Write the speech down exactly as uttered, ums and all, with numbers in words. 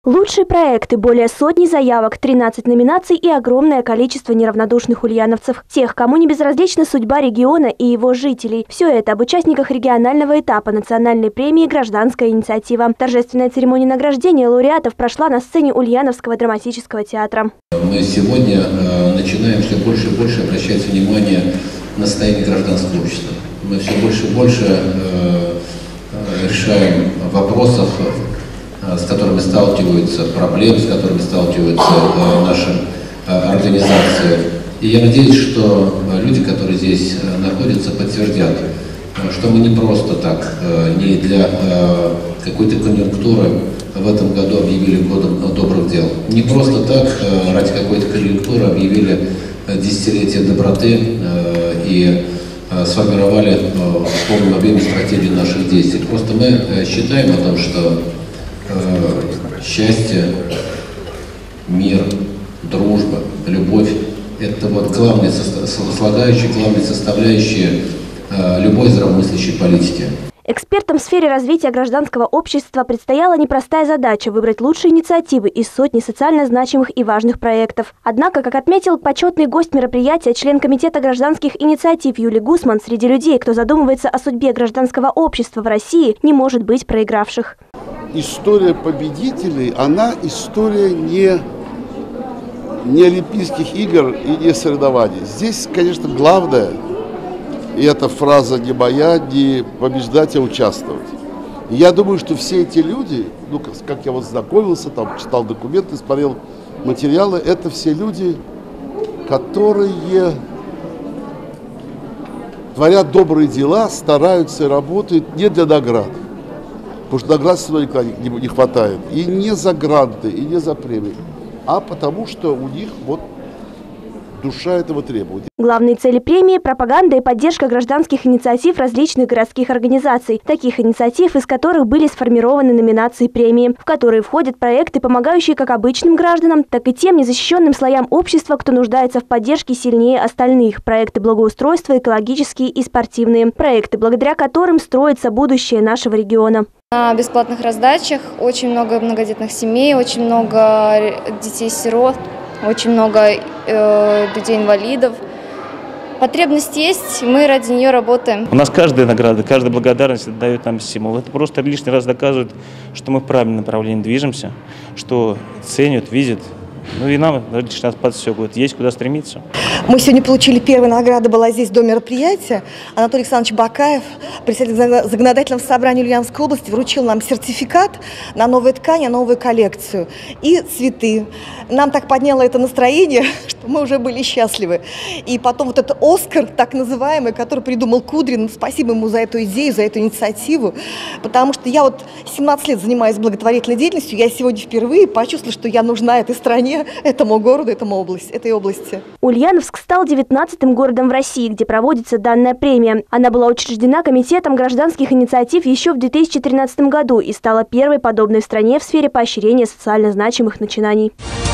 Лучшие проекты, более сотни заявок, тринадцать номинаций и огромное количество неравнодушных ульяновцев. Тех, кому не безразлична судьба региона и его жителей. Все это об участниках регионального этапа национальной премии «Гражданская инициатива». Торжественная церемония награждения лауреатов прошла на сцене Ульяновского драматического театра. Мы сегодня э, начинаем все больше и больше обращать внимание на состояние гражданского общества. Мы все больше и больше э, решаем вопросов, с которыми сталкиваются, проблем, с которыми сталкиваются э, наши э, организации. И я надеюсь, что э, люди, которые здесь э, находятся, подтвердят, э, что мы не просто так, э, не для э, какой-то конъюнктуры в этом году объявили годом добрых дел. Не просто так э, ради какой-то конъюнктуры объявили э, десятилетие доброты э, и э, сформировали э, в полном объеме стратегию наших действий. Просто мы э, считаем о том, что счастье, мир, дружба, любовь – это вот главные слагающие, главные составляющие любой здравомыслящей политики. Экспертам в сфере развития гражданского общества предстояла непростая задача – выбрать лучшие инициативы из сотни социально значимых и важных проектов. Однако, как отметил почетный гость мероприятия, член Комитета гражданских инициатив Юлий Гусман, среди людей, кто задумывается о судьбе гражданского общества в России, не может быть проигравших. История победителей, она история не, не Олимпийских игр и не соревнований. Здесь, конечно, главное, и эта фраза не моя, не побеждать, а участвовать. И я думаю, что все эти люди, ну, как, как я вот знакомился, там, читал документы, смотрел материалы, это все люди, которые творят добрые дела, стараются и работают не для наград. Потому что наград все равно никогда не хватает. И не за гранты, и не за премии, а потому что у них вот душа этого требует. Главные цели премии – пропаганда и поддержка гражданских инициатив различных городских организаций. Таких инициатив, из которых были сформированы номинации премии, в которые входят проекты, помогающие как обычным гражданам, так и тем незащищенным слоям общества, кто нуждается в поддержке сильнее остальных. Проекты благоустройства, экологические и спортивные. Проекты, благодаря которым строится будущее нашего региона. На бесплатных раздачах очень много многодетных семей, очень много детей-сирот, очень много э, людей-инвалидов. Потребность есть, мы ради нее работаем. У нас каждая награда, каждая благодарность дает нам стимул. Это просто лишний раз доказывает, что мы в правильном направлении движемся, что ценят, видят. Ну и нам лишний раз подстегивают. Есть куда стремиться. Мы сегодня получили первую награду, была здесь до мероприятия. Анатолий Александрович Бакаев, председатель законодательного собрания Ульяновской области, вручил нам сертификат на новые ткани, новую коллекцию и цветы. Нам так подняло это настроение, что мы уже были счастливы. И потом вот этот Оскар, так называемый, который придумал Кудрин, спасибо ему за эту идею, за эту инициативу, потому что я вот семнадцать лет занимаюсь благотворительной деятельностью, я сегодня впервые почувствовала, что я нужна этой стране, этому городу, этому области, этой области. Ульяновск стал девятнадцатым городом в России, где проводится данная премия. Она была учреждена Комитетом гражданских инициатив еще в две тысячи тринадцатом году и стала первой подобной в стране в сфере поощрения социально значимых начинаний.